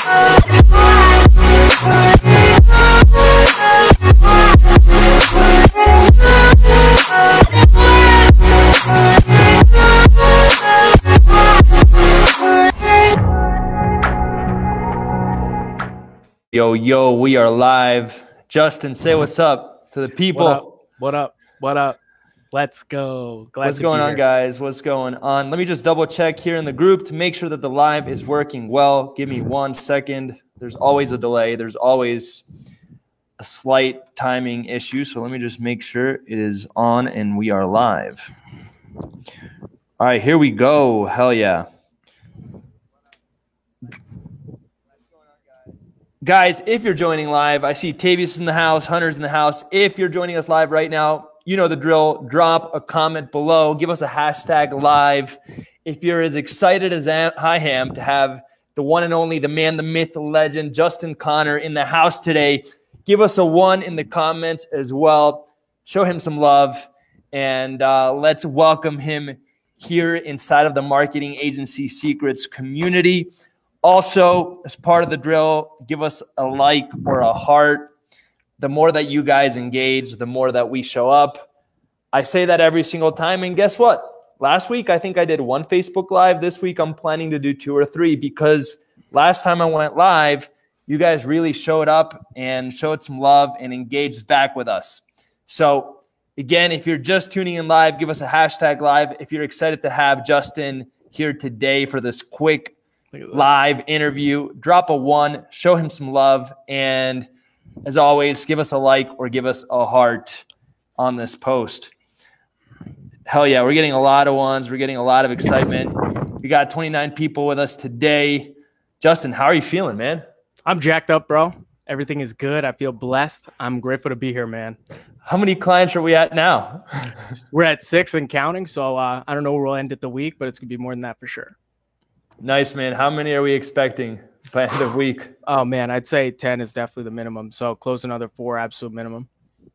Yo, yo, we are live. Justin, say what's up to the people. What up? What up? Let's go. What's going on, guys? What's going on? Let me just double check here in the group to make sure that the live is working well. Give me 1 second. There's always a delay. There's always a slight timing issue. So let me just make sure it is on and we are live. All right, here we go. Hell yeah. Guys, if you're joining live, I see Tavius in the house, Hunter's in the house. If you're joining us live right now, you know the drill. Drop a comment below. Give us a hashtag live. If you're as excited as I am to have the one and only, the man, the myth, the legend, Justin Connor in the house today, give us a 1 in the comments as well. Show him some love, and let's welcome him here inside of the Marketing Agency Secrets community. Also, as part of the drill, give us a like or a heart. The more that you guys engage, the more that we show up. I say that every single time, and guess what? Last week, I think I did 1 Facebook Live. This week, I'm planning to do 2 or 3 because last time I went live, you guys really showed up and showed some love and engaged back with us. So, again, if you're just tuning in live, give us a hashtag live. If you're excited to have Justin here today for this quick live interview, drop a 1, show him some love, and as always, give us a like or give us a heart on this post. Hell yeah, we're getting a lot of 1s. We're getting a lot of excitement. We got 29 people with us today. Justin, how are you feeling, man? I'm jacked up, bro. Everything is good. I feel blessed. I'm grateful to be here, man. How many clients are we at now? We're at 6 and counting, so I don't know where we'll end at the week, but it's going to be more than that for sure. Nice, man. How many are we expecting by end of week? Oh, man, I'd say 10 is definitely the minimum. So close another 4, absolute minimum.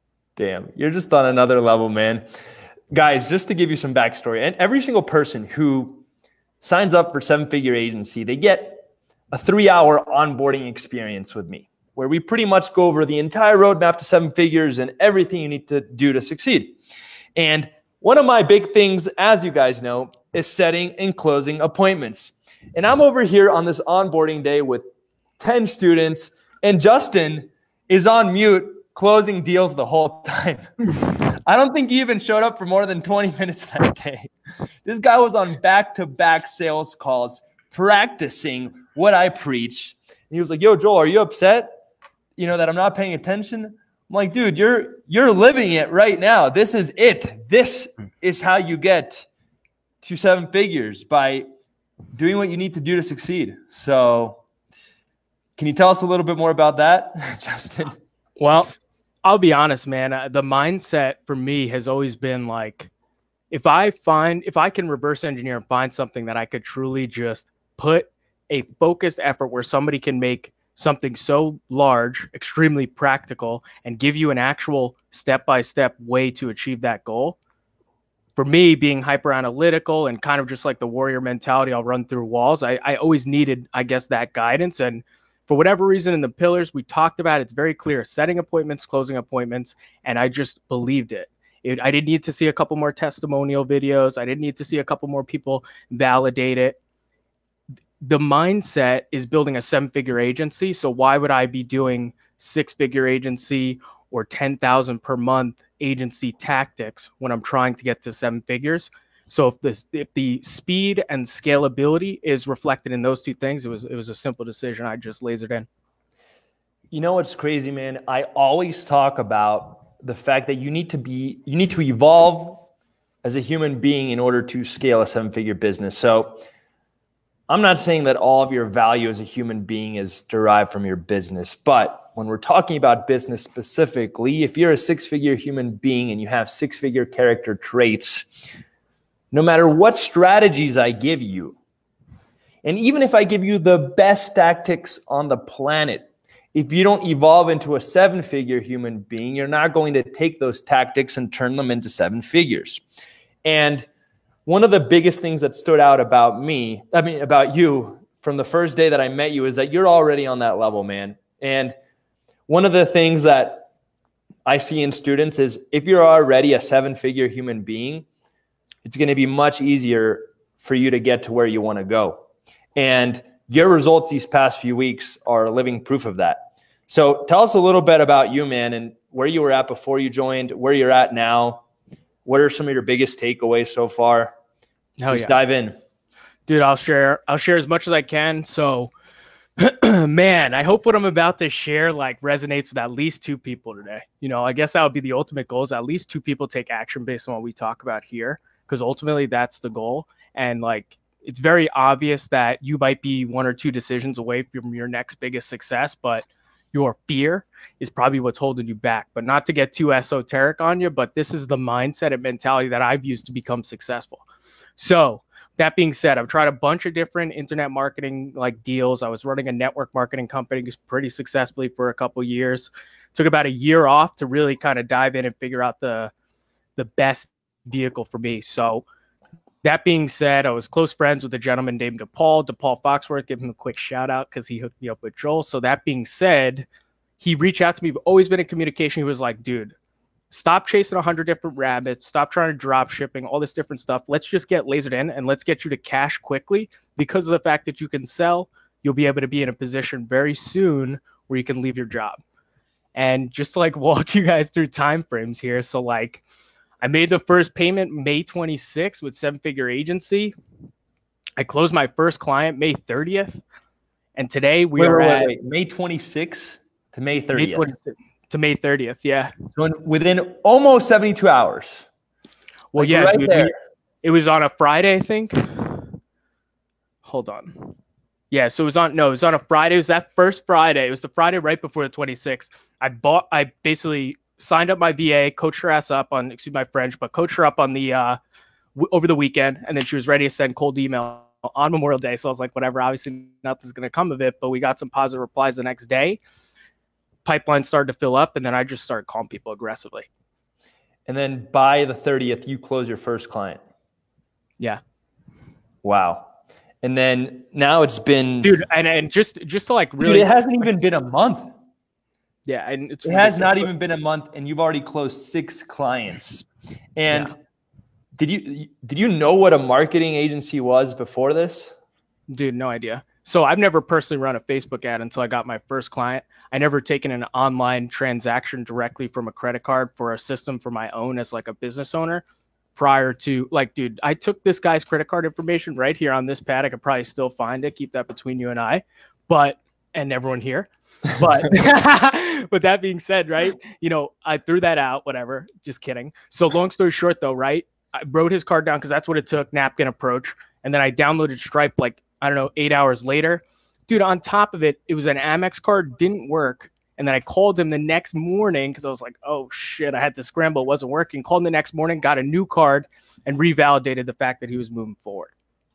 Damn, you're just on another level, man. Guys, just to give you some backstory, and every single person who signs up for 7-figure agency, they get a 3-hour onboarding experience with me, where we pretty much go over the entire roadmap to 7 figures and everything you need to do to succeed. And one of my big things, as you guys know, is setting and closing appointments. And I'm over here on this onboarding day with 10 students, and Justin is on mute closing deals the whole time. I don't think he even showed up for more than 20 minutes that day. This guy was on back-to-back sales calls practicing what I preach. And he was like, yo, Joel, are you upset, that I'm not paying attention? I'm like, dude, you're living it right now. This is it. This is how you get to 7 figures, by doing what you need to do to succeed. So can you tell us a little bit more about that, Justin? Well, I'll be honest, man. The mindset for me has always been like, if I can reverse engineer and find something that I could truly just put a focused effort where somebody can make something so large, extremely practical, and give you an actual step-by-step way to achieve that goal. For me, being hyper analytical and kind of just like the warrior mentality, I'll run through walls. I always needed, I guess, that guidance. And for whatever reason, in the pillars we talked about, it's very clear: setting appointments, closing appointments. And I just believed it. I didn't need to see a couple more testimonial videos. I didn't need to see a couple more people validate it. The mindset is building a 7-figure agency. So why would I be doing 6-figure agency or 10,000 per month agency tactics when I'm trying to get to 7 figures? So if the speed and scalability is reflected in those 2 things, it was a simple decision. I just lasered in. You know what's crazy, man? I always talk about the fact that you need to evolve as a human being in order to scale a 7-figure business. So I'm not saying that all of your value as a human being is derived from your business, but when we're talking about business specifically, if you're a 6-figure human being and you have 6-figure character traits, no matter what strategies I give you, and even if I give you the best tactics on the planet, if you don't evolve into a 7-figure human being, you're not going to take those tactics and turn them into 7 figures. And one of the biggest things that stood out about you from the first day that I met you is that you're already on that level, man. And one of the things that I see in students is if you're already a 7-figure human being, it's going to be much easier for you to get to where you want to go. And your results these past few weeks are living proof of that. So tell us a little bit about you, man, and where you were at before you joined, where you're at now. What are some of your biggest takeaways so far? Just dive in. Dude, I'll share as much as I can. So, man, I hope what I'm about to share like resonates with at least 2 people today. You know, I guess that would be the ultimate goal, is at least 2 people take action based on what we talk about here, because ultimately that's the goal. And like, it's very obvious that you might be 1 or 2 decisions away from your next biggest success, but your fear is probably what's holding you back. But not to get too esoteric on you, but this is the mindset and mentality that I've used to become successful. So that being said, I've tried a bunch of different internet marketing like deals. I was running a network marketing company pretty successfully for a couple of years. Took about a year off to really kind of dive in and figure out the best vehicle for me. So that being said, I was close friends with a gentleman named DePaul Foxworth. Give him a quick shout out because he hooked me up with Joel. So that being said, he reached out to me. We've always been in communication. He was like, dude, stop chasing 100 different rabbits. Stop trying to drop shipping, all this different stuff. Let's just get lasered in and let's get you to cash quickly. Because of the fact that you can sell, you'll be able to be in a position very soon where you can leave your job. And just to like walk you guys through time frames here. So like I made the first payment May 26th with 7-figure agency. I closed my first client May 30th. And today we are at May 26th to May 30th. To May 30th, yeah. So within almost 72 hours. Well, like yeah, right dude. There. It was on a Friday, I think. Hold on. Yeah, so it was on a Friday. It was that first Friday. It was the Friday right before the 26th. I basically signed up my VA, coached her ass up on, excuse my French, but coached her up on the over the weekend, and then she was ready to send cold email on Memorial Day. So I was like, whatever, obviously nothing's going to come of it, but we got some positive replies the next day. Pipeline started to fill up, and then I just started calling people aggressively. And then by the 30th, you close your first client. Yeah. Wow. And then now it's been, dude, and just to like really, dude, it hasn't even been a month. Yeah, and it has not even been a month, and you've already closed 6 clients. And yeah. Did you know what a marketing agency was before this? Dude, no idea. So I've never personally run a Facebook ad until I got my first client. I never taken an online transaction directly from a credit card for a system for my own as like a business owner prior to like, dude, I took this guy's credit card information right here on this pad. I could probably still find it. Keep that between you and I, and everyone here. But but that being said, right, you know, I threw that out, whatever, just kidding. So long story short though, right, I wrote his card down because that's what it took, napkin approach. And then I downloaded Stripe like, I don't know, 8 hours later. Dude, on top of it, it was an Amex card, didn't work. And then I called him the next morning because I was like, oh shit, I had to scramble, it wasn't working. Called him the next morning, got a new card, and revalidated the fact that he was moving forward.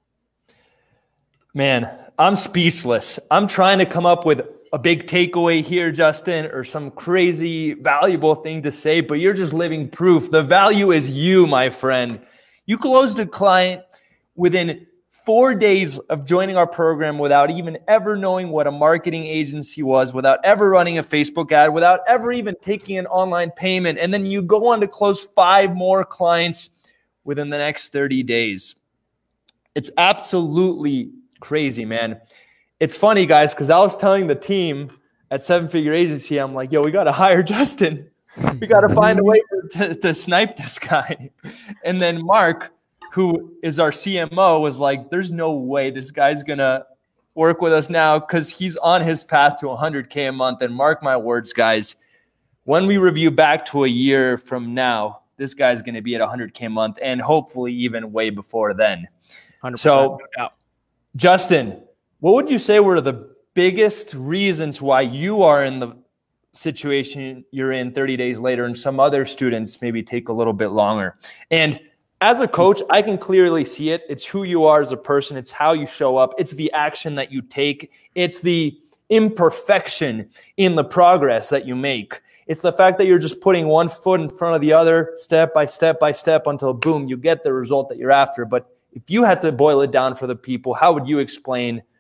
Man, I'm speechless. I'm trying to come up with a big takeaway here, Justin, or some crazy valuable thing to say, but you're just living proof. The value is you, my friend. You closed a client within 4 days of joining our program without even ever knowing what a marketing agency was, without ever running a Facebook ad, without ever even taking an online payment. And then you go on to close 5 more clients within the next 30 days. It's absolutely crazy, man. It's funny, guys, because I was telling the team at 7-figure agency, I'm like, yo, we got to hire Justin. We got to find a way to snipe this guy. And then Mark, who is our CMO, was like, there's no way this guy's going to work with us now because he's on his path to 100K a month. And mark my words, guys, when we review back to a year from now, this guy's going to be at 100K a month and hopefully even way before then. 100%. So, Justin, what would you say were the biggest reasons why you are in the situation you're in 30 days later and some other students maybe take a little bit longer? And as a coach, I can clearly see it. It's who you are as a person. It's how you show up. It's the action that you take. It's the imperfection in the progress that you make. It's the fact that you're just putting one foot in front of the other, step by step by step, until boom, you get the result that you're after. But if you had to boil it down for the people, how would you explain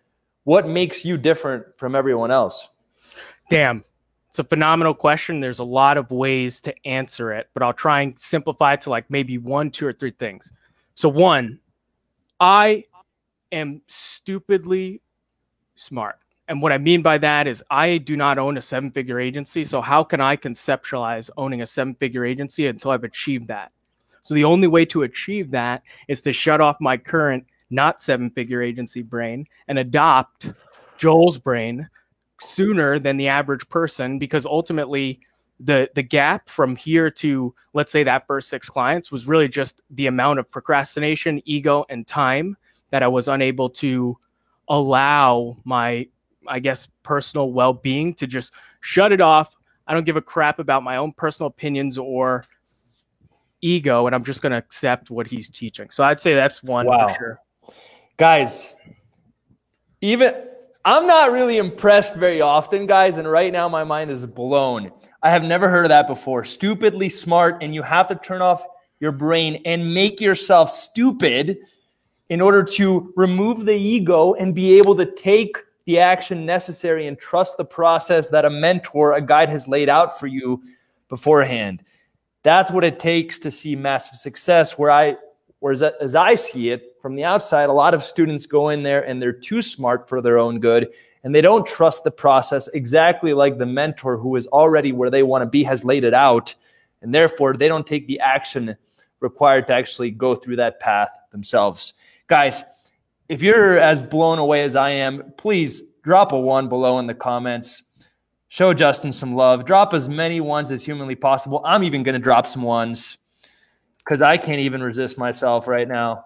What makes you different from everyone else? Damn. It's a phenomenal question. There's a lot of ways to answer it, but I'll try and simplify it to like maybe 1, 2, or 3 things. So 1, I am stupidly smart. And what I mean by that is I do not own a 7-figure agency. So how can I conceptualize owning a 7-figure agency until I've achieved that? So the only way to achieve that is to shut off my current not 7-figure agency brain and adopt Joel's brain sooner than the average person, because ultimately the gap from here to, let's say, that first 6 clients was really just the amount of procrastination, ego, and time that I was unable to allow my, I guess, personal well-being to just shut it off. I don't give a crap about my own personal opinions or ego, and I'm just going to accept what he's teaching. So I'd say that's one for sure. Guys, I'm not really impressed very often, guys, and right now my mind is blown. I have never heard of that before. Stupidly smart, and you have to turn off your brain and make yourself stupid in order to remove the ego and be able to take the action necessary and trust the process that a mentor, a guide has laid out for you beforehand. That's what it takes to see massive success. As I see it from the outside, a lot of students go in there and they're too smart for their own good, and they don't trust the process exactly like the mentor who is already where they want to be has laid it out, and therefore they don't take the action required to actually go through that path themselves. Guys, if you're as blown away as I am, please drop a 1 below in the comments. Show Justin some love. Drop as many 1s as humanly possible. I'm even going to drop some 1s because I can't even resist myself right now.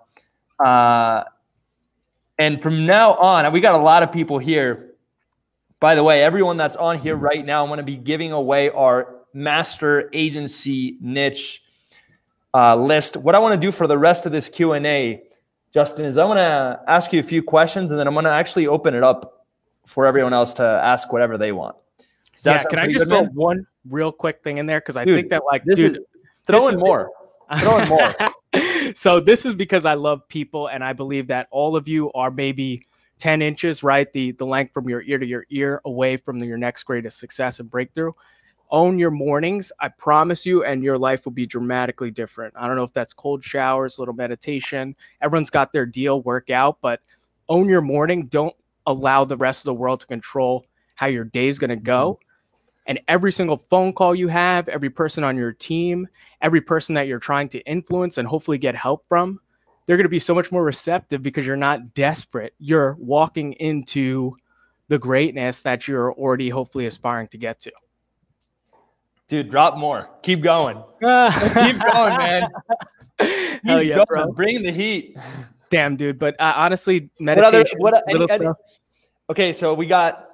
And from now on, we got a lot of people here. By the way, everyone that's on here right now, I'm going to be giving away our master agency niche list. What I want to do for the rest of this Q&A, Justin, is I'm going to ask you a few questions, and then I'm going to actually open it up for everyone else to ask whatever they want. Yeah, can I just throw one real quick thing in there? Because I think that, like, dude, throw in more. Throw in more. So this is because I love people, and I believe that all of you are maybe 10 inches, right? The length from your ear to your ear away from your next greatest success and breakthrough. Own your mornings. I promise you, and your life will be dramatically different. I don't know if that's cold showers, a little meditation. Everyone's got their deal, workout, but own your morning. Don't allow the rest of the world to control how your day is going to go. And every single phone call you have, every person on your team, every person that you're trying to influence and hopefully get help from, they're going to be so much more receptive because you're not desperate. You're walking into the greatness that you're already hopefully aspiring to get to. Dude, drop more. Keep going. Keep going, man. Hell yeah, bro. Bring the heat. Damn, dude. But honestly, meditation. Okay, so we got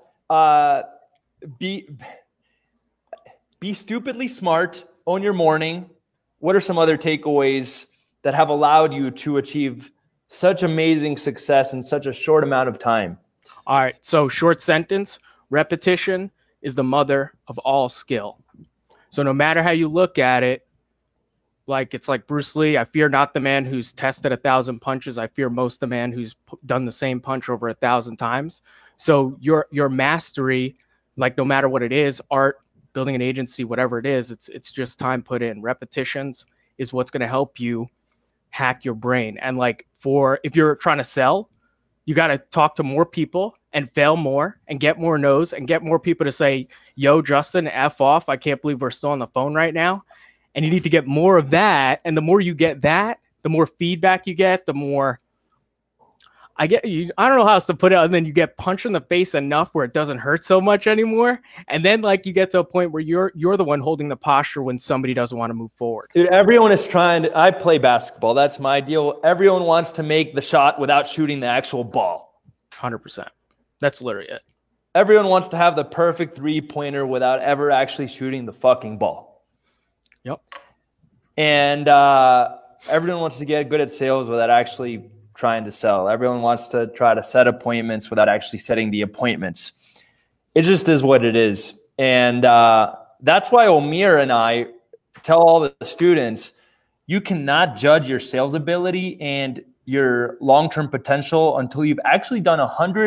be stupidly smart, own your morning. What are some other takeaways that have allowed you to achieve such amazing success in such a short amount of time? All right, so short sentence, repetition is the mother of all skill. So no matter how you look at it, like it's like Bruce Lee, I fear not the man who's tested 1,000 punches. I fear most the man who's done the same punch over 1,000 times. So your mastery, like no matter what it is, art, building an agency, whatever it is, it's just time put in. Repetitions is what's going to help you hack your brain. And like if you're trying to sell, you got to talk to more people and fail more and get more no's and get more people to say, yo, Justin, F off. I can't believe we're still on the phone right now. And you need to get more of that. And the more you get that, the more feedback you get, the more I don't know how else to put it other than you get punched in the face enough where it doesn't hurt so much anymore. And then like you get to a point where you're the one holding the posture when somebody doesn't want to move forward. Dude, everyone is I play basketball. That's my deal. Everyone wants to make the shot without shooting the actual ball. 100%. That's literally it. Everyone wants to have the perfect 3-pointer without ever actually shooting the fucking ball. Yep. And everyone wants to get good at sales without actually trying to sell. Everyone wants to try to set appointments without actually setting the appointments. It just is what it is. And that's why Omir and I tell all the students, you cannot judge your sales ability and your long-term potential until you've actually done 100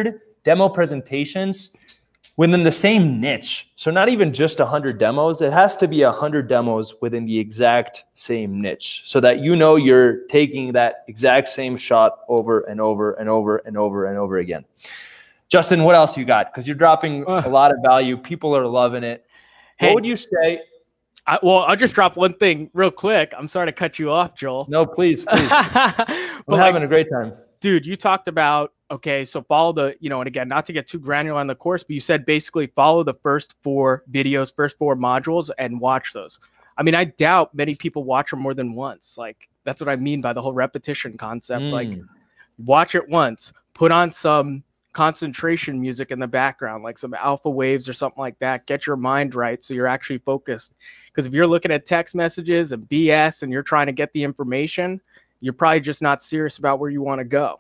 demo presentations within the same niche. So not even just 100 demos, it has to be 100 demos within the exact same niche so that you know you're taking that exact same shot over and over and over and over and over again. Justin, what else you got? Because you're dropping a lot of value. People are loving it. Hey, what would you say? Well, I'll just drop one thing real quick. I'm sorry to cut you off, Joel. No, please. We're having a great time. Dude, you talked about, okay, so follow the, and again, not to get too granular on the course, but you said basically follow the first 4 videos, first 4 modules and watch those. I mean, I doubt many people watch them more than once. Like, that's what I mean by the whole repetition concept. Like, watch it once, put on some concentration music in the background, like some alpha waves or something like that. Get your mind right so you're actually focused. Because if you're looking at text messages and BS and you're trying to get the information, you're probably just not serious about where you want to go.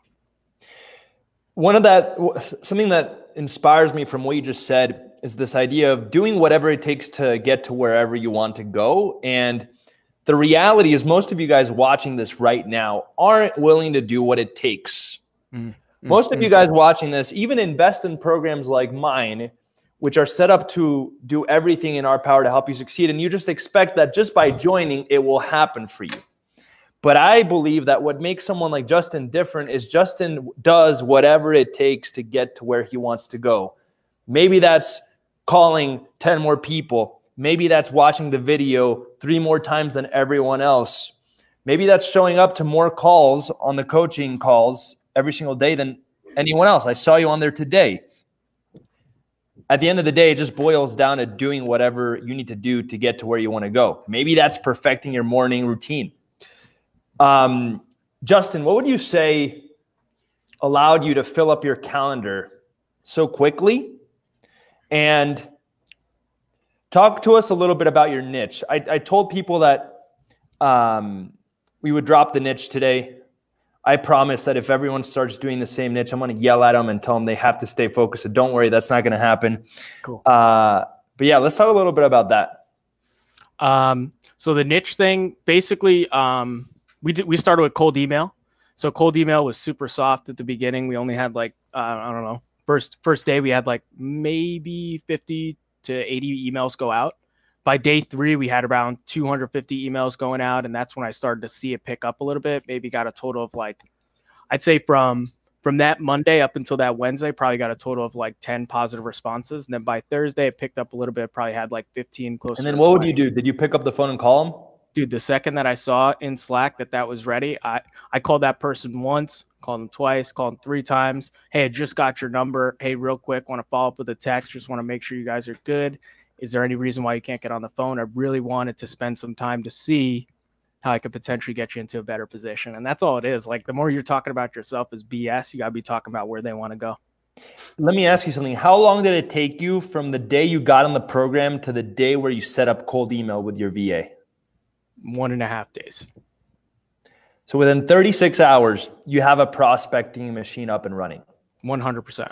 Something that inspires me from what you just said is this idea of doing whatever it takes to get to wherever you want to go. And the reality is most of you guys watching this right now aren't willing to do what it takes. Most of you guys watching this even invest in programs like mine, which are set up to do everything in our power to help you succeed. And you just expect that just by joining, it will happen for you. But I believe that what makes someone like Justin different is Justin does whatever it takes to get to where he wants to go. Maybe that's calling 10 more people. Maybe that's watching the video 3 more times than everyone else. Maybe that's showing up to more calls on the coaching calls every single day than anyone else. I saw you on there today. At the end of the day, it just boils down to doing whatever you need to do to get to where you want to go. Maybe that's perfecting your morning routine. Justin, what would you say allowed you to fill up your calendar so quickly? And talk to us a little bit about your niche. I told people that we would drop the niche today. I promise that if everyone starts doing the same niche, I'm going to yell at them and tell them they have to stay focused. So don't worry, that's not going to happen. Cool. But yeah, let's talk a little bit about that. So the niche thing, basically, we started with cold email. So cold email was super soft at the beginning. We only had like, I don't know, first day we had like maybe 50 to 80 emails go out. By day 3, we had around 250 emails going out. And that's when I started to see it pick up a little bit. Maybe got a total of like, I'd say from that Monday up until that Wednesday, probably got a total of like 10 positive responses. And then by Thursday, it picked up a little bit. Probably had like 15 close. And then what would you do? Did you pick up the phone and call them? Dude, the second that I saw in Slack that was ready, I called that person once, called them twice, called them 3 times. Hey, I just got your number. Hey, real quick, want to follow up with a text. Just want to make sure you guys are good. Is there any reason why you can't get on the phone? I really wanted to spend some time to see how I could potentially get you into a better position. And that's all it is. Like, the more you're talking about yourself as BS, you got to be talking about where they want to go. Let me ask you something. How long did it take you from the day you got on the program to the day where you set up cold email with your VA? 1.5 days. So within 36 hours, you have a prospecting machine up and running. 100%.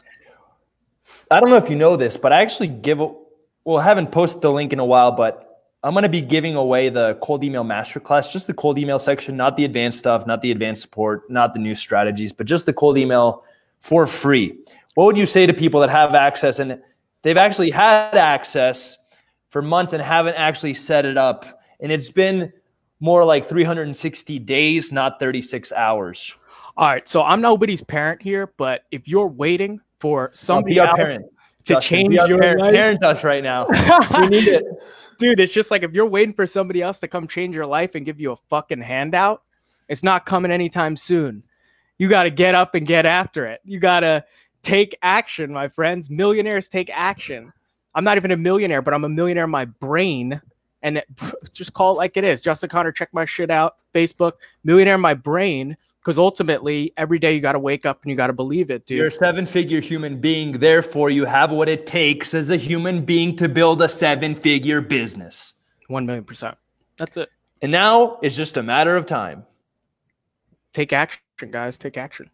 I don't know if you know this, but I actually I haven't posted the link in a while, but I'm going to be giving away the cold email masterclass, just the cold email section, not the advanced stuff, not the advanced support, not the new strategies, but just the cold email for free. What would you say to people that have access and they've actually had access for months and haven't actually set it up? And it's been more like 360 days, not 36 hours. All right. So I'm nobody's parent here, but if you're waiting for somebody else to change your life, parent us right now. We need it. Dude, it's just like if you're waiting for somebody else to come change your life and give you a fucking handout, it's not coming anytime soon. You got to get up and get after it. You got to take action, my friends. Millionaires take action. I'm not even a millionaire, but I'm a millionaire in my brain. And just call it like it is. Justin Connor, check my shit out. Facebook, millionaire in my brain. Because ultimately, every day you got to wake up and you got to believe it, dude. You're a 7-figure human being. Therefore, you have what it takes as a human being to build a 7-figure business. 1,000,000%. That's it. And now it's just a matter of time. Take action, guys. Take action.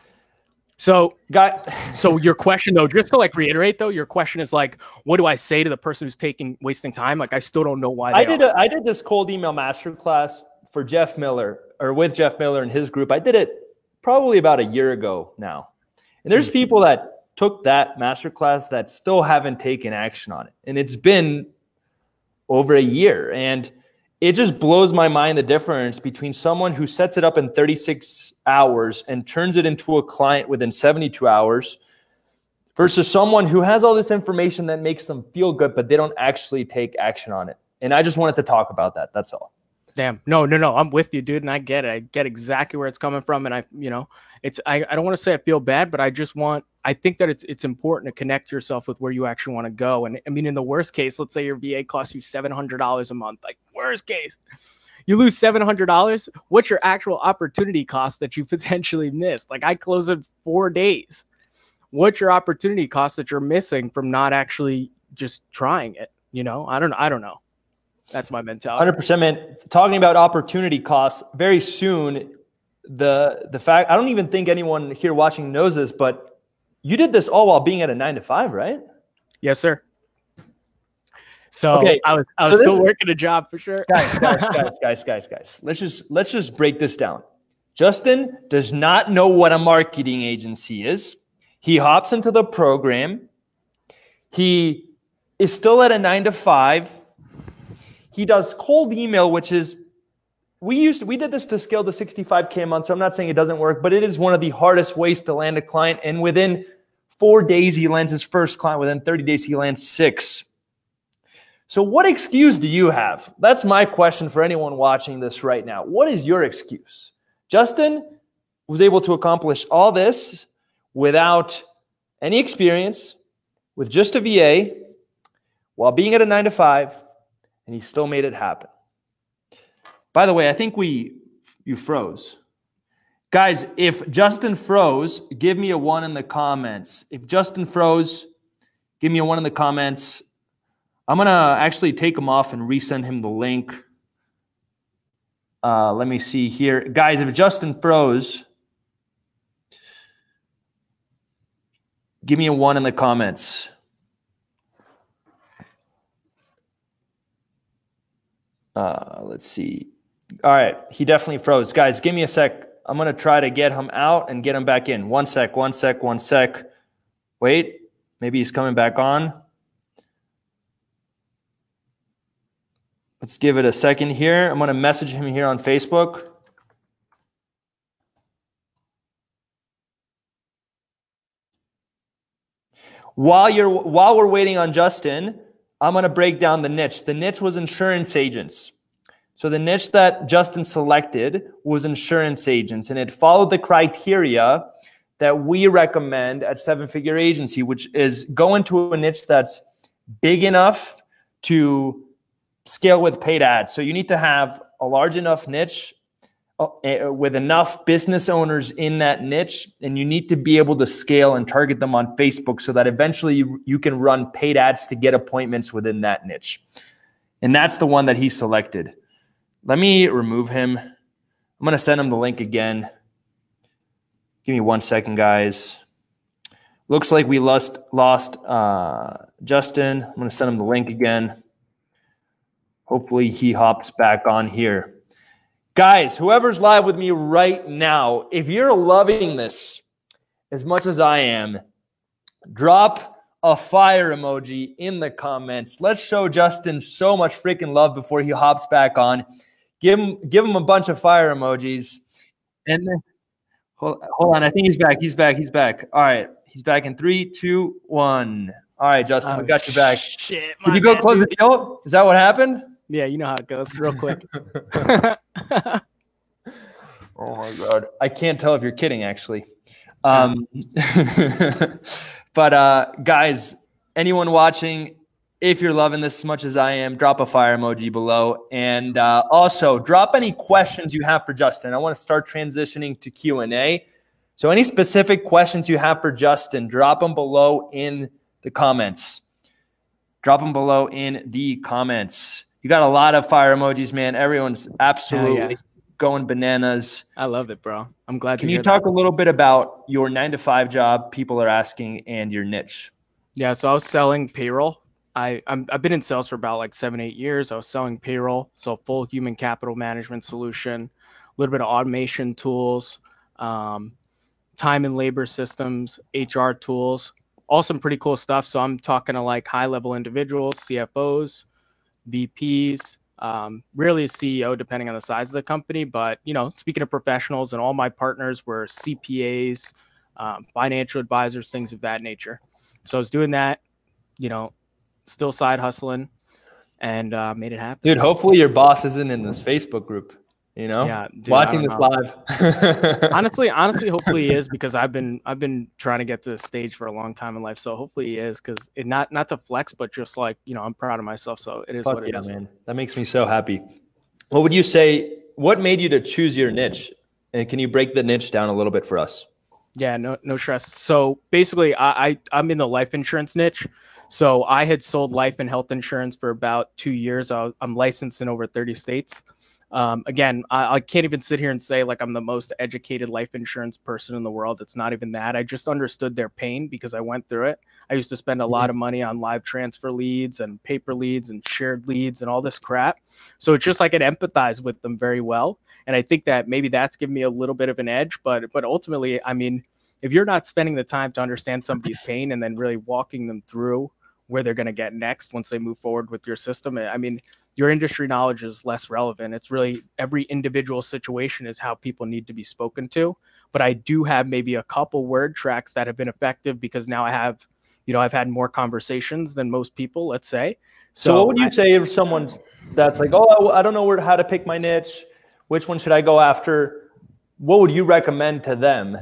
So your question though, just to like reiterate though, your question is like, what do I say to the person who's wasting time? Like, I still don't know why. I did this cold email masterclass for Jeff Miller, or with Jeff Miller and his group. I did it probably about a year ago now. And there's people that took that masterclass that still haven't taken action on it. And it's been over a year. And it just blows my mind the difference between someone who sets it up in 36 hours and turns it into a client within 72 hours versus someone who has all this information that makes them feel good, but they don't actually take action on it. And I just wanted to talk about that. That's all. Damn. No. I'm with you, dude. And I get it. I get exactly where it's coming from. And I don't want to say I feel bad, but I think that it's important to connect yourself with where you actually want to go. And I mean, in the worst case, let's say your VA costs you $700 a month, like worst case, you lose $700. What's your actual opportunity cost that you potentially missed? Like I close in 4 days. What's your opportunity cost that you're missing from not actually just trying it? I don't know. That's my mentality. 100%, man. Talking about opportunity costs, very soon, the fact, I don't even think anyone here watching knows this, but you did this all while being at a 9-to-5, right? Yes, sir. So okay. I was still working a job for sure. Guys. Let's just break this down. Justin does not know what a marketing agency is. He hops into the program. He is still at a 9-to-5. He does cold email, which is, we did this to scale to 65K a month. So I'm not saying it doesn't work, but it is one of the hardest ways to land a client. And within 4 days, he lands his first client. Within 30 days, he lands 6. So what excuse do you have? That's my question for anyone watching this right now. What is your excuse? Justin was able to accomplish all this without any experience, with just a VA, while being at a 9-to-5, and he still made it happen. By the way, I think you froze. Guys, if Justin froze, give me a 1 in the comments. If Justin froze, give me a 1 in the comments. I'm going to actually take him off and resend him the link. Let me see here. Guys, if Justin froze, give me a 1 in the comments. Let's see. All right. He definitely froze. Guys, give me a sec. I'm going to try to get him out and get him back in. One sec. Wait. Maybe he's coming back on. Let's give it a second here. I'm going to message him here on Facebook. While we're waiting on Justin, I'm going to break down the niche. The niche was insurance agents. So the niche that Justin selected was insurance agents, and it followed the criteria that we recommend at Seven Figure Agency, which is go into a niche that's big enough to scale with paid ads. So you need to have a large enough niche with enough business owners in that niche, and you need to be able to scale and target them on Facebook so that eventually you can run paid ads to get appointments within that niche. And that's the one that he selected. Let me remove him. I'm going to send him the link again. Give me 1 second, guys. Looks like we lost Justin. I'm going to send him the link again. Hopefully he hops back on here. Guys, whoever's live with me right now, if you're loving this as much as I am, drop a fire emoji in the comments. Let's show Justin so much freaking love before he hops back on. Give him a bunch of fire emojis. And then, hold on, I think he's back. All right, he's back in 3, 2, 1. All right, Justin, we got you back. Shit, did you go close the deal? Is that what happened? Yeah, you know how it goes, real quick. Oh my God. I can't tell if you're kidding, actually. But guys, anyone watching, if you're loving this as much as I am, drop a fire emoji below. And also, drop any questions you have for Justin. I want to start transitioning to Q&A. So any specific questions you have for Justin, drop them below in the comments. Drop them below in the comments. You got a lot of fire emojis, man. Everyone's absolutely going bananas. I love it, bro. I'm glad. Can you talk a little bit about your 9-to-5 job, people are asking, and your niche? Yeah, so I was selling payroll. I've been in sales for about like 7-8 years. I was selling payroll, so full human capital management solution, a little bit of automation tools, time and labor systems, HR tools. all some pretty cool stuff. So I'm talking to like high level individuals, CFOs, VPs, really a CEO depending on the size of the company. But, you know, speaking of professionals, and all my partners were CPAs, financial advisors, things of that nature. So I was doing that, you know, still side hustling, and made it happen. Dude, hopefully your boss isn't in this Facebook group, you know, Yeah, dude, watching this live. honestly, hopefully he is, because I've been trying to get to this stage for a long time in life. So hopefully he is, because it not to flex, but just like, you know, I'm proud of myself. So it is Fuck what it is. Man. That makes me so happy. What would you say, what made you to choose your niche? And can you break the niche down a little bit for us? Yeah, no stress. So basically I'm in the life insurance niche. So I had sold life and health insurance for about 2 years. I'm licensed in over 30 states. Again, I can't even sit here and say like I'm the most educated life insurance person in the world. It's not even that. I just understood their pain because I went through it. I used to spend a lot of money on live transfer leads and paper leads and shared leads and all this crap. So it's just like I empathize with them very well. And I think that maybe that's given me a little bit of an edge. But ultimately, I mean, if you're not spending the time to understand somebody's pain and then really walking them through where they're going to get next once they move forward with your system, I mean, your industry knowledge is less relevant. It's really every individual situation is how people need to be spoken to. But I do have maybe a couple word tracks that have been effective because now I have, you know, I've had more conversations than most people, let's say. So what would you say if someone that's like, oh, I don't know how to pick my niche, which one should I go after? What would you recommend to them?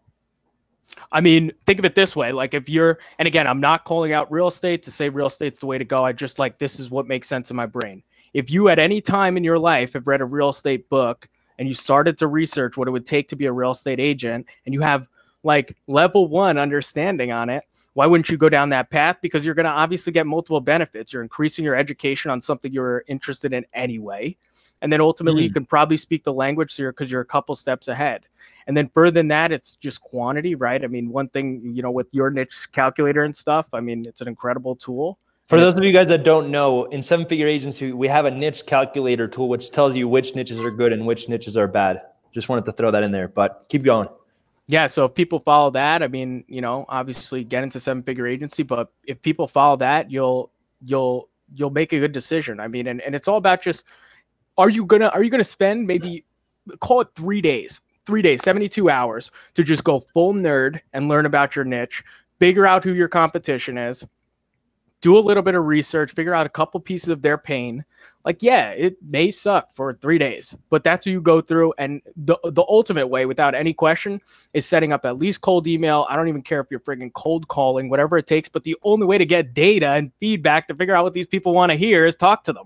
I mean, think of it this way. Like if you're, and again, I'm not calling out real estate to say real estate's the way to go. I just like, this is what makes sense in my brain. If you at any time in your life have read a real estate book and you started to research what it would take to be a real estate agent and you have like level 1 understanding on it, why wouldn't you go down that path? Because you're going to obviously get multiple benefits. You're increasing your education on something you're interested in anyway. And then ultimately you can probably speak the language because you're a couple steps ahead. And then further than that, it's just quantity, right? I mean, one thing, you know, with your niche calculator and stuff, I mean, it's an incredible tool. For those of you guys that don't know, in Seven Figure Agency, we have a niche calculator tool, which tells you which niches are good and which niches are bad. Just wanted to throw that in there, but keep going. Yeah. So if people follow that, I mean, you know, obviously get into Seven Figure Agency, but if people follow that, you'll make a good decision. I mean, and it's all about just, are you gonna spend maybe, call it 3 days, 72 hours to just go full nerd and learn about your niche, figure out who your competition is, do a little bit of research, figure out a couple pieces of their pain. Like, yeah, it may suck for 3 days, but that's what you go through. And the ultimate way, without any question, is setting up at least cold email. I don't even care if you're friggin' cold calling, whatever it takes. But the only way to get data and feedback to figure out what these people want to hear is talk to them.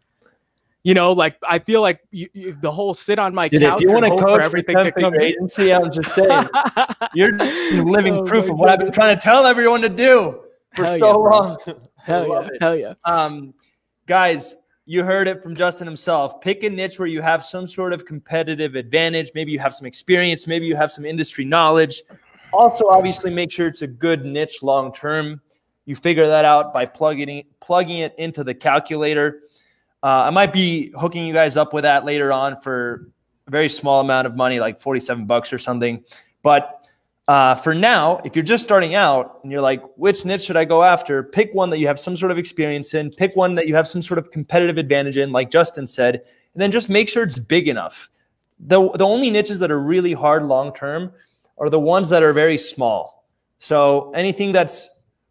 You know, like I feel like the whole sit on my couch. If you want to coach everything to come agency, I'm just saying, you're living proof of what I've been trying to tell everyone to do for so long. Hell yeah. Guys, you heard it from Justin himself. Pick a niche where you have some sort of competitive advantage. Maybe you have some experience. Maybe you have some industry knowledge. Also, obviously, make sure it's a good niche long term. You figure that out by plugging it into the calculator. I might be hooking you guys up with that later on for a very small amount of money, like 47 bucks or something. But for now, if you're just starting out and you're like, which niche should I go after? Pick one that you have some sort of experience in. Pick one that you have some sort of competitive advantage in, like Justin said, and then just make sure it's big enough. The only niches that are really hard long-term are the ones that are very small. So anything that's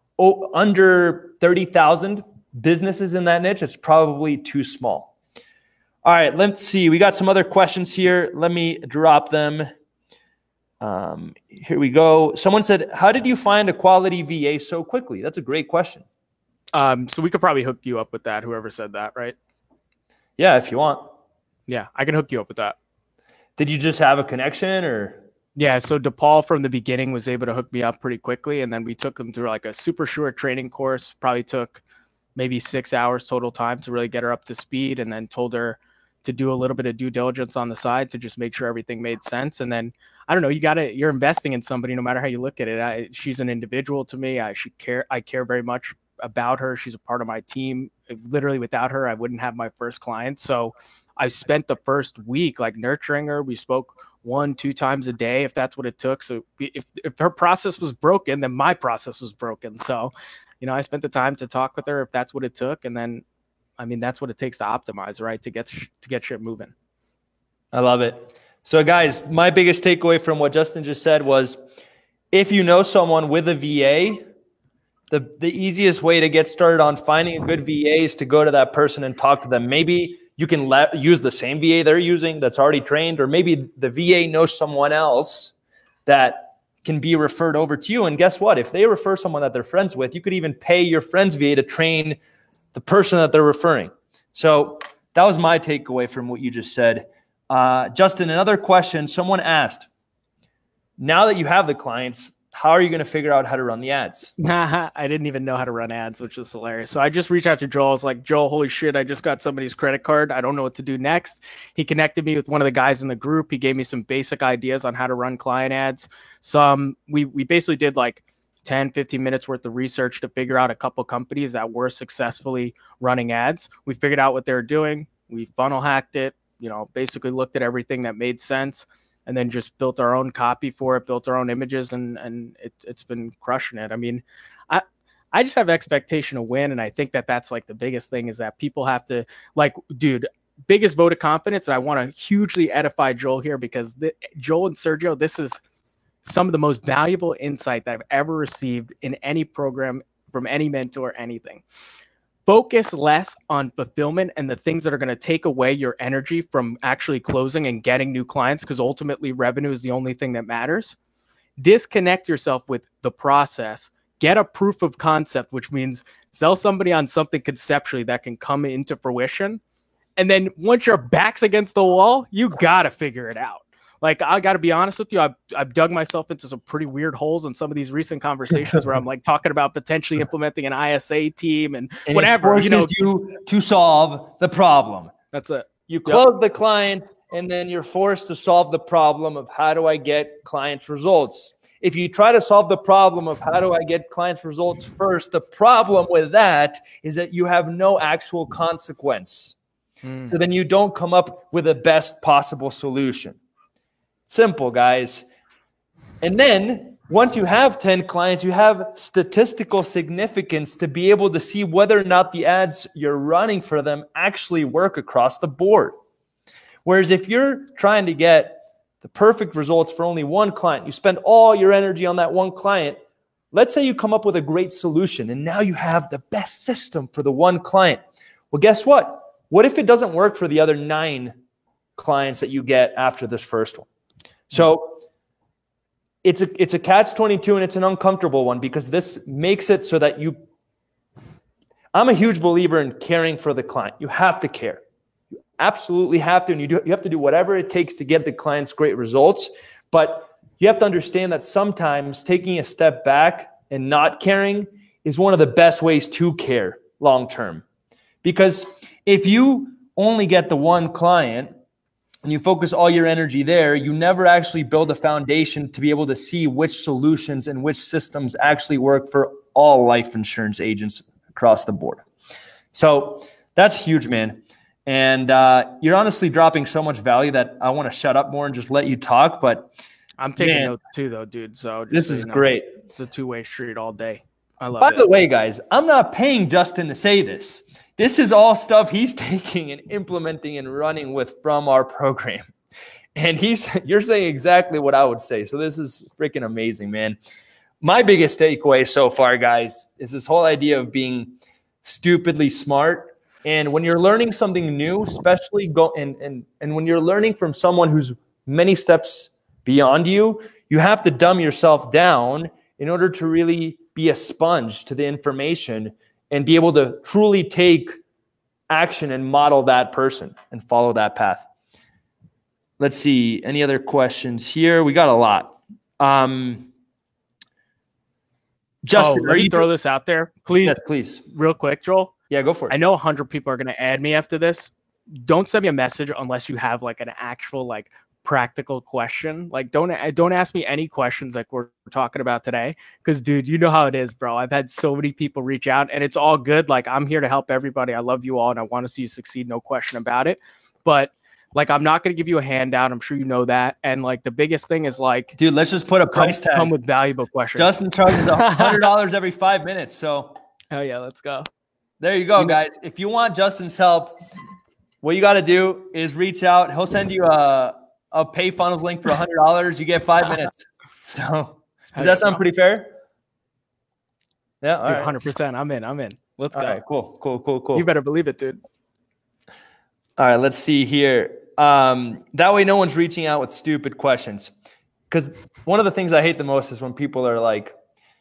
under 30,000 businesses in that niche, it's probably too small. All right, let's see. We got some other questions here. Let me drop them. Here we go. Someone said, how did you find a quality VA so quickly? That's a great question. So we could probably hook you up with that, whoever said that, right? Yeah, if you want. Yeah, I can hook you up with that. Did you just have a connection or? Yeah, so DePaul from the beginning was able to hook me up pretty quickly, and then we took them through like a super short training course. Probably took maybe 6 hours total time to really get her up to speed, and then told her to do a little bit of due diligence on the side to just make sure everything made sense. And then, I don't know, you're investing in somebody no matter how you look at it. She's an individual to me. I care very much about her. She's a part of my team. Literally without her, I wouldn't have my first client. So I spent the first week like nurturing her. We spoke 1-2 times a day if that's what it took. So if her process was broken, then my process was broken. So, you know, I spent the time to talk with her if that's what it took. And then, I mean, that's what it takes to optimize, right? To get shit moving. I love it. So guys, my biggest takeaway from what Justin just said was, if you know someone with a VA, the easiest way to get started on finding a good VA is to go to that person and talk to them. Maybe you can use the same VA they're using that's already trained, or maybe the VA knows someone else that can be referred over to you. And guess what? If they refer someone that they're friends with, you could even pay your friend's VA to train the person that they're referring. So that was my takeaway from what you just said. Justin, another question. Someone asked, now that you have the clients, how are you going to figure out how to run the ads? I didn't even know how to run ads, which was hilarious. So I just reached out to Joel. I was like, Joel, holy shit, I just got somebody's credit card. I don't know what to do next. He connected me with one of the guys in the group. He gave me some basic ideas on how to run client ads. We basically did like 10, 15 minutes worth of research to figure out a couple companies that were successfully running ads. We figured out what they were doing. We funnel hacked it, you know, basically looked at everything that made sense, and then just built our own copy for it, built our own images, and it's been crushing it. I mean, I just have expectation to win, and I think that that's like the biggest thing, is that people have to, like, dude, biggest vote of confidence. And I want to hugely edify Joel here, because Joel and Sergio, this is some of the most valuable insight that I've ever received in any program from any mentor, anything. Focus less on fulfillment and the things that are going to take away your energy from actually closing and getting new clients, because ultimately revenue is the only thing that matters. Disconnect yourself with the process. Get a proof of concept, which means sell somebody on something conceptually that can come into fruition. And then once your back's against the wall, you got to figure it out. Like, I got to be honest with you, I've dug myself into some pretty weird holes in some of these recent conversations where I'm like talking about potentially implementing an ISA team and whatever. It forces you to solve the problem. That's it. You close the clients, and then you're forced to solve the problem of, how do I get clients results? If you try to solve the problem of how do I get clients results first, the problem with that is that you have no actual consequence. So then you don't come up with the best possible solution. Simple, guys. And then once you have 10 clients, you have statistical significance to be able to see whether or not the ads you're running for them actually work across the board. Whereas if you're trying to get the perfect results for only one client, you spend all your energy on that one client. Let's say you come up with a great solution, and now you have the best system for the one client. Well, guess what? What if it doesn't work for the other 9 clients that you get after this first one? So it's a catch-22, and it's an uncomfortable one, because this makes it so that I'm a huge believer in caring for the client. You have to care. You absolutely have to, and you have to do whatever it takes to get the clients great results. But you have to understand that sometimes taking a step back and not caring is one of the best ways to care long-term. Because if you only get the one client and you focus all your energy there, you never actually build a foundation to be able to see which solutions and which systems actually work for all life insurance agents across the board. So that's huge, man. And you're honestly dropping so much value that I want to shut up more and just let you talk. But I'm taking notes too, though, dude. So this is great. It's a two-way street all day. I love it. By the way, guys, I'm not paying Justin to say this. This is all stuff he's taking and implementing and running with from our program. And you're saying exactly what I would say. So this is freaking amazing, man. My biggest takeaway so far, guys, is this whole idea of being stupidly smart. And when you're learning something new, especially and when you're learning from someone who's many steps beyond you, you have to dumb yourself down in order to really be a sponge to the information and be able to truly take action and model that person and follow that path. Let's see. Any other questions here? We got a lot. Justin, let me throw this out there, please. Yes, please. Real quick, Joel. Yeah, go for it. I know 100 people are going to add me after this. Don't send me a message unless you have like an actual like practical question. Like don't ask me any questions like we're talking about today, because dude, you know how it is, bro. I've had so many people reach out, and it's all good. Like, I'm here to help everybody. I love you all, and I want to see you succeed, no question about it. But Like, I'm not going to give you a handout. I'm sure you know that. And like the biggest thing is like, dude, let's just put a price tag. Come with valuable questions. Justin charges $100 every 5 minutes. So hell yeah, let's go. There you go, guys. If you want Justin's help, what you got to do is reach out. He'll send you a pay funnels link for $100. You get 5 minutes. So does that sound pretty fair? Yeah, all dude, right. 100%. I'm in. Let's go. All right, cool. You better believe it, dude. All right, let's see here. That way no one's reaching out with stupid questions. Because one of the things I hate the most is when people are like,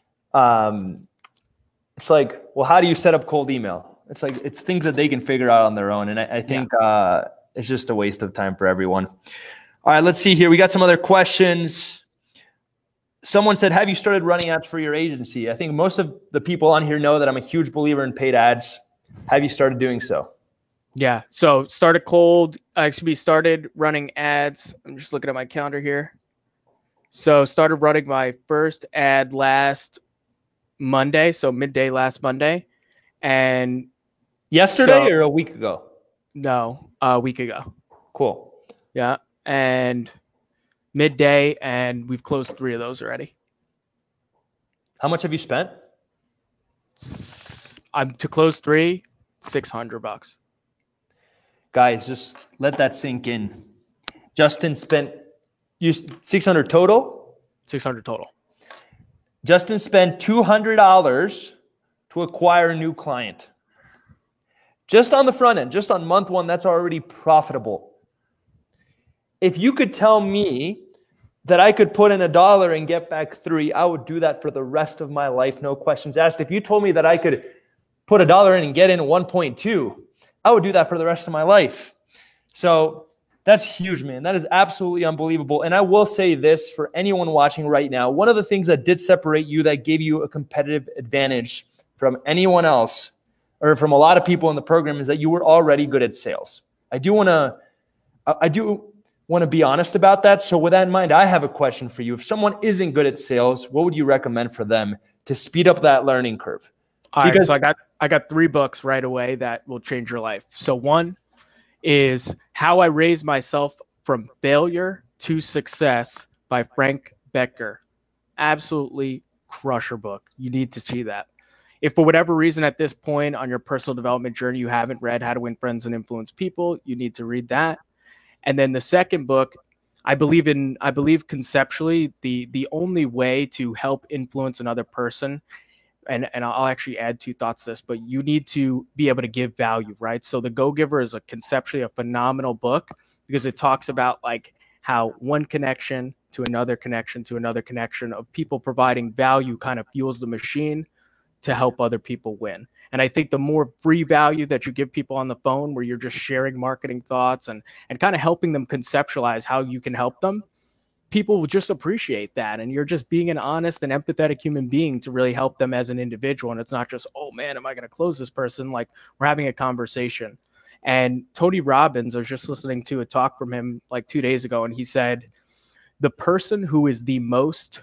it's like, well, how do you set up cold email? It's like, it's things that they can figure out on their own. And I think it's just a waste of time for everyone. All right, let's see here. We got some other questions. Someone said, have you started running ads for your agency? I think most of the people on here know that I'm a huge believer in paid ads. Have you started doing so? Yeah. So started started running ads. I'm just looking at my calendar here. So started running my first ad last Monday. So midday last Monday. And yesterday or a week ago? No, a week ago. Cool. Yeah. And midday, and we've closed 3 of those already. How much have you spent? To close 3, $600. Guys, just let that sink in. Justin spent $600 total? $600 total. Justin spent $200 to acquire a new client. Just on the front end, just on month 1, that's already profitable. If you could tell me that I could put in $1 and get back 3, I would do that for the rest of my life, no questions asked. If you told me that I could put $1 in and get in 1.2, I would do that for the rest of my life. So that's huge, man. That is absolutely unbelievable. And I will say this for anyone watching right now, one of the things that did separate you, that gave you a competitive advantage from anyone else or from a lot of people in the program, is that you were already good at sales. I do want to be honest about that. So with that in mind, I have a question for you. If someone isn't good at sales, what would you recommend for them to speed up that learning curve? All right, so I got 3 books right away that will change your life. So one is How I Raised Myself from Failure to Success by Frank Becker. Absolutely crusher book. You need to see that. If for whatever reason at this point on your personal development journey you haven't read How to Win Friends and Influence People, you need to read that. And then the second book, I believe conceptually the only way to help influence another person, and I'll actually add 2 thoughts to this, but you need to be able to give value, right? So The Go Giver is conceptually a phenomenal book because it talks about like how one connection to another connection to another connection of people providing value kind of fuels the machine to help other people win. And I think the more free value that you give people on the phone, where you're just sharing marketing thoughts and kind of helping them conceptualize how you can help them, people will just appreciate that. And you're just being an honest and empathetic human being to really help them as an individual. And it's not just, oh man, am I going to close this person? Like, we're having a conversation. And Tony Robbins, I was just listening to a talk from him like 2 days ago, and he said, the person who is the most,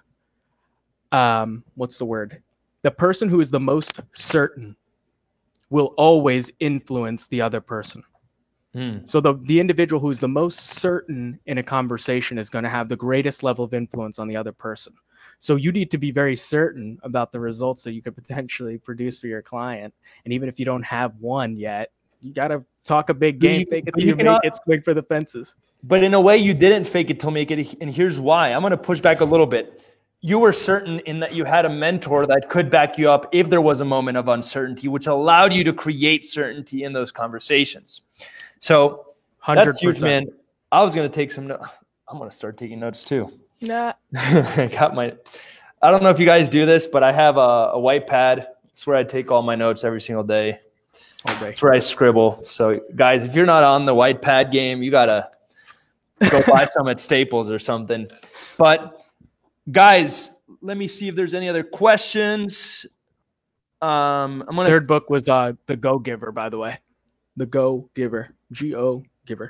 the person who is the most certain will always influence the other person. So the individual who is the most certain in a conversation is going to have the greatest level of influence on the other person. So you need to be very certain about the results that you could potentially produce for your client. And even if you don't have one yet, you got to talk a big game, fake it till you make it, swing for the fences. But in a way, you didn't fake it till make it. And here's why. I'm going to push back a little bit. You were certain in that you had a mentor that could back you up if there was a moment of uncertainty, which allowed you to create certainty in those conversations. So 100%. That's huge, man. I was going to take some notes. I'm going to start taking notes too. Nah. I don't know if you guys do this, but I have a white pad. It's where I take all my notes every single day. It's where I scribble. So guys, if you're not on the white pad game, you got to go buy some at Staples or something. But guys, let me see if there's any other questions. Third book was The Go Giver, by the way. The Go Giver. G-O Giver.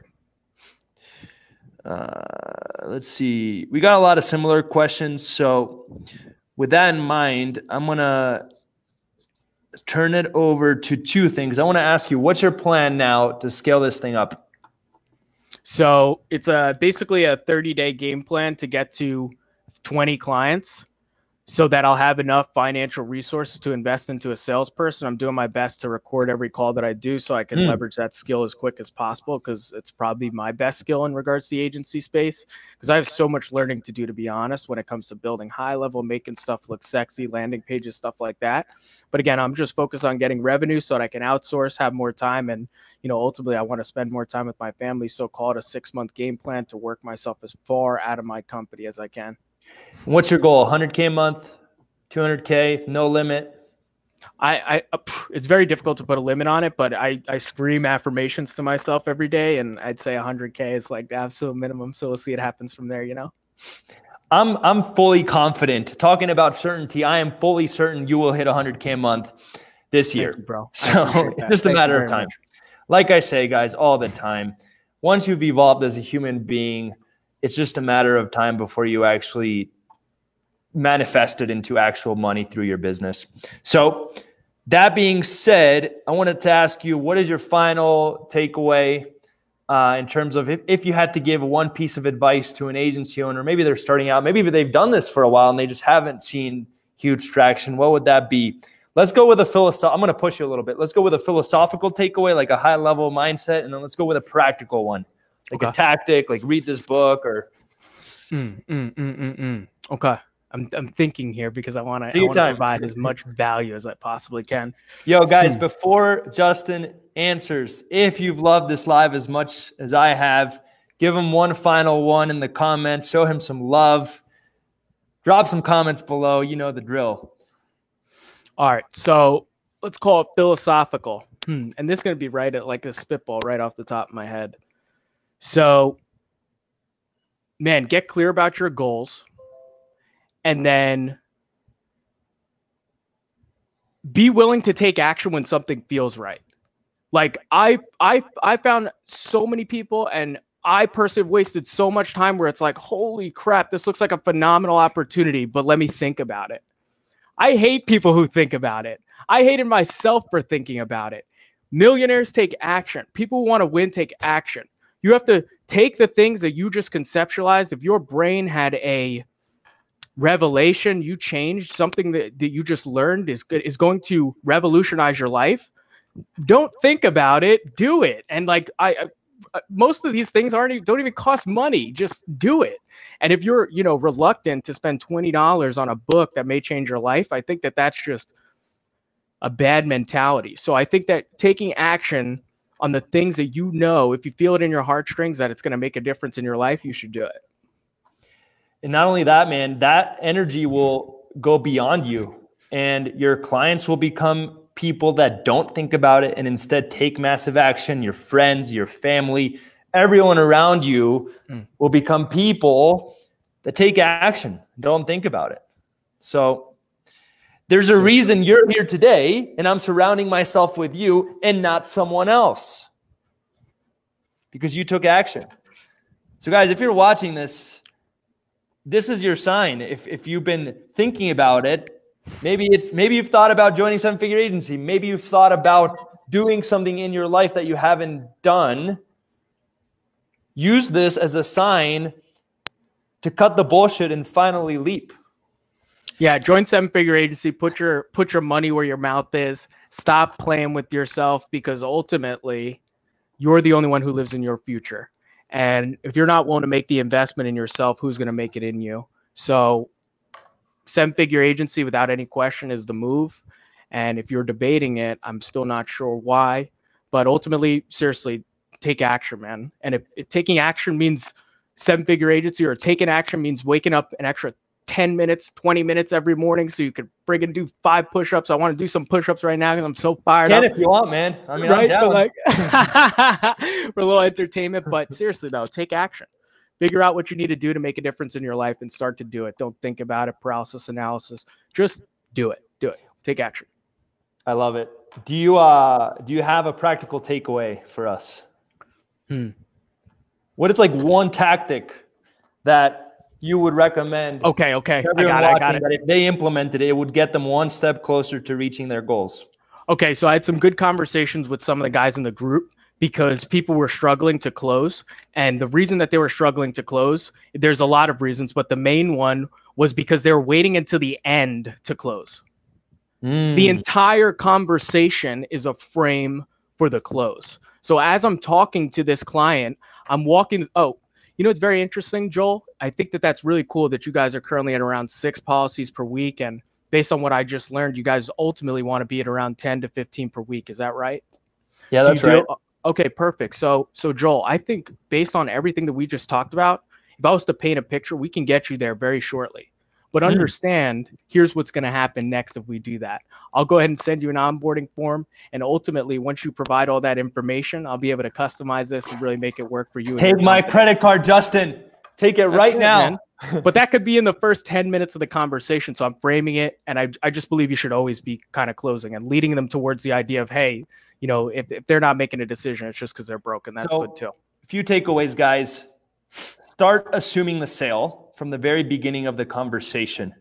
Let's see. We got a lot of similar questions. So with that in mind, I'm going to turn it over to 2 things. I want to ask you, what's your plan now to scale this thing up? So it's basically a 30-day game plan to get to 20 clients, so that I'll have enough financial resources to invest into a salesperson. I'm doing my best to record every call that I do so I can leverage that skill as quick as possible, because it's probably my best skill in regards to the agency space, because I have so much learning to do, to be honest, when it comes to building high level, making stuff look sexy, landing pages, stuff like that. But again, I'm just focused on getting revenue so that I can outsource, have more time, and ultimately I want to spend more time with my family. So call it a 6-month game plan to work myself as far out of my company as I can. What's your goal? 100K a month, 200K, no limit? It's very difficult to put a limit on it, but I scream affirmations to myself every day, and I'd say 100K is like the absolute minimum. So we'll see what happens from there, I'm fully confident. Talking about certainty, I am fully certain you will hit 100K a month this year. Thank you, bro. So it's just a matter of time. Like I say, guys, all the time, once you've evolved as a human being, it's just a matter of time before you actually manifest it into actual money through your business. So that being said, I wanted to ask you, what is your final takeaway in terms of if you had to give one piece of advice to an agency owner, maybe they're starting out, maybe they've done this for a while and they just haven't seen huge traction, what would that be? Let's go with I'm going to push you a little bit. Let's go with a philosophical takeaway, like a high level mindset. And then let's go with a practical one, like a tactic, like read this book or. Okay. I'm thinking here because I want to provide as much value as I possibly can. Yo, guys, before Justin answers, if you've loved this live as much as I have, give him one final one in the comments. Show him some love. Drop some comments below. You know the drill. All right. So let's call it philosophical. And this is going to be right at like a spitball right off the top of my head. So, man, get clear about your goals. And then be willing to take action when something feels right. Like I found so many people, and I personally have wasted so much time where it's like, holy crap, this looks like a phenomenal opportunity, but let me think about it. I hate people who think about it. I hated myself for thinking about it. Millionaires take action. People who want to win take action. You have to take the things that you just conceptualized. If your brain had a revelation, you changed something that you just learned is going to revolutionize your life. Don't think about it, do it. And like most of these things don't even cost money. Just do it. And if you're reluctant to spend $20 on a book that may change your life, I think that that's just a bad mentality. So I think that taking action on the things that if you feel it in your heartstrings that it's going to make a difference in your life, you should do it. And not only that, man, that energy will go beyond you, and your clients will become people that don't think about it and instead take massive action. Your friends, your family, everyone around you will become people that take action, don't think about it. So there's a reason you're here today, and I'm surrounding myself with you and not someone else, because you took action. So guys, if you're watching this, this is your sign. If you've been thinking about it, maybe you've thought about joining seven-figure agency. Maybe you've thought about doing something in your life that you haven't done. Use this as a sign to cut the bullshit and finally leap. Yeah, join seven-figure agency. Put your money where your mouth is. Stop playing with yourself, because ultimately you're the only one who lives in your future. And if you're not willing to make the investment in yourself, who's going to make it in you? So seven-figure agency, without any question, is the move. And if you're debating it, I'm still not sure why. But ultimately, seriously, take action, man. And if taking action means seven-figure agency, or taking action means waking up an extra 10 minutes, 20 minutes every morning so you could friggin' do 5 push-ups. I want to do some push-ups right now because I'm so fired up. If you want, man. I mean, right? So like, for a little entertainment. But seriously, though, take action. Figure out what you need to do to make a difference in your life and start to do it. Don't think about it, paralysis analysis. Just do it. Do it. Take action. I love it. Do you have a practical takeaway for us? What is like one tactic that you would recommend? Okay. I got it. That if they implemented it, it would get them one step closer to reaching their goals. Okay, so I had some good conversations with some of the guys in the group, because people were struggling to close. And the reason that they were struggling to close, there's a lot of reasons, but the main one was because they were waiting until the end to close. The entire conversation is a frame for the close. So as I'm talking to this client, I'm walking. Oh, you know, it's very interesting, Joel. I think that that's really cool that you guys are currently at around 6 policies per week. And based on what I just learned, you guys ultimately want to be at around 10 to 15 per week. Is that right? Yeah, that's right. Okay, perfect. So Joel, I think based on everything that we just talked about, if I was to paint a picture, we can get you there very shortly. But understand, here's what's going to happen next if we do that. I'll go ahead and send you an onboarding form. And ultimately, once you provide all that information, I'll be able to customize this and really make it work for you. Take my credit card, Justin. Take it right now. But that could be in the first 10 minutes of the conversation. So I'm framing it. And I just believe you should always be kind of closing and leading them towards the idea of, hey, you know, if they're not making a decision, it's just because they're broken. That's good too. A few takeaways, guys. Start assuming the sale from the very beginning of the conversation.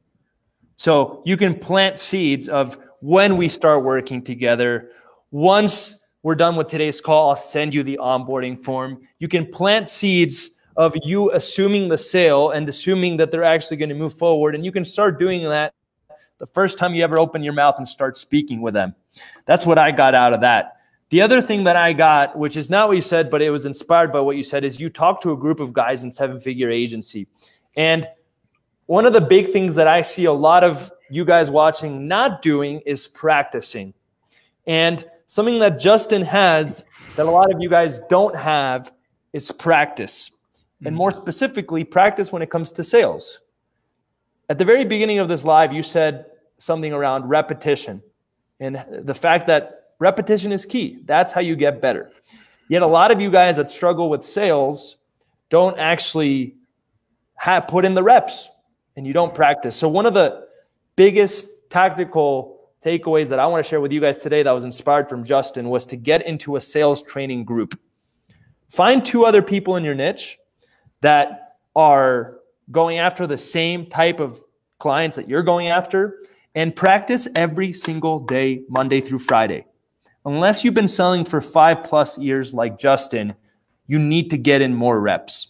So you can plant seeds of when we start working together. Once we're done with today's call, I'll send you the onboarding form. You can plant seeds of you assuming the sale and assuming that they're actually going to move forward. And you can start doing that the first time you ever open your mouth and start speaking with them. That's what I got out of that. The other thing that I got, which is not what you said, but it was inspired by what you said, is you talk to a group of guys in 7-figure agency. And one of the big things that I see a lot of you guys watching not doing is practicing. And something that Justin has that a lot of you guys don't have is practice. And more specifically, practice when it comes to sales. At the very beginning of this live, you said something around repetition and the fact that repetition is key. That's how you get better. Yet a lot of you guys that struggle with sales don't actually put in the reps and you don't practice. So one of the biggest tactical takeaways that I want to share with you guys today that was inspired from Justin was to get into a sales training group. Find 2 other people in your niche that are going after the same type of clients that you're going after and practice every single day, Monday through Friday. Unless you've been selling for 5+ years like Justin, you need to get in more reps.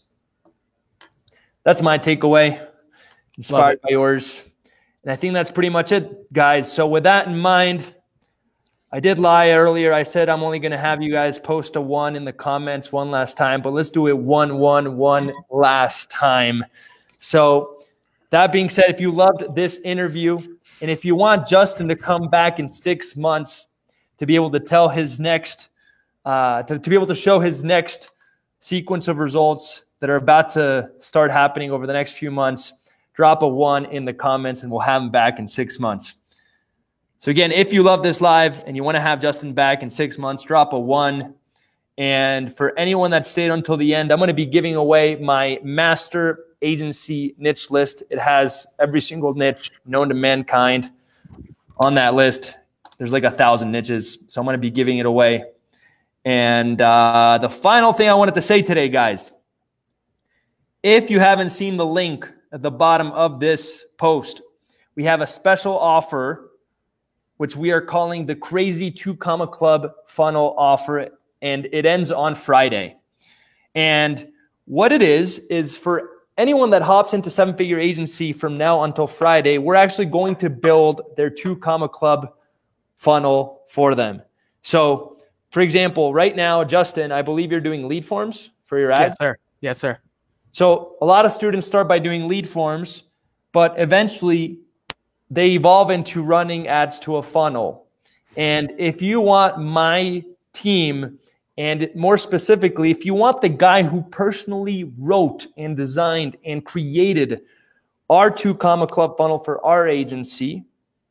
That's my takeaway, inspired by yours. And I think that's pretty much it, guys. So with that in mind, I did lie earlier. I said I'm only going to have you guys post a 1 in the comments one last time, but let's do it 1 last time. So that being said, if you loved this interview and if you want Justin to come back in 6 months to be able to tell his next, to be able to show his next sequence of results that are about to start happening over the next few months, drop a 1 in the comments and we'll have him back in 6 months. So again, if you love this live and you want to have Justin back in 6 months, drop a 1. And for anyone that stayed until the end, I'm going to be giving away my master agency niche list. It has every single niche known to mankind on that list. There's like 1,000 niches, so I'm going to be giving it away. And the final thing I wanted to say today, guys, if you haven't seen the link at the bottom of this post, we have a special offer, which we are calling the Crazy 2 Comma Club Funnel Offer, and it ends on Friday. And what it is for anyone that hops into 7-figure agency from now until Friday, we're actually going to build their 2 Comma Club funnel for them. So, for example, right now, Justin, I believe you're doing lead forms for your ad. Yes, sir. Yes, sir. So a lot of students start by doing lead forms, but eventually they evolve into running ads to a funnel. And if you want my team, and more specifically, if you want the guy who personally wrote and designed and created our 2 Comma Club funnel for our agency,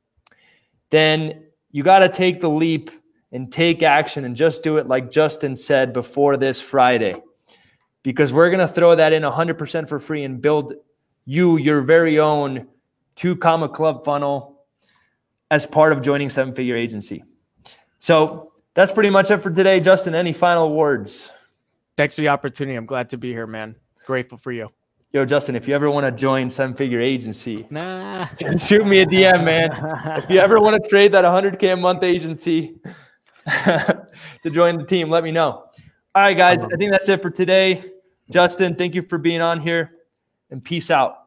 then you got to take the leap and take action and just do it like Justin said before this Friday. Because we're going to throw that in 100% for free and build you your very own 2 Comma Club funnel as part of joining 7-figure agency. So that's pretty much it for today. Justin, any final words? Thanks for the opportunity. I'm glad to be here, man. Grateful for you. Yo, Justin, if you ever want to join 7-figure agency, shoot me a DM, man. If you ever want to trade that 100K a month agency, to join the team, let me know. All right, guys, I think that's it for today. Justin, thank you for being on here, and peace out.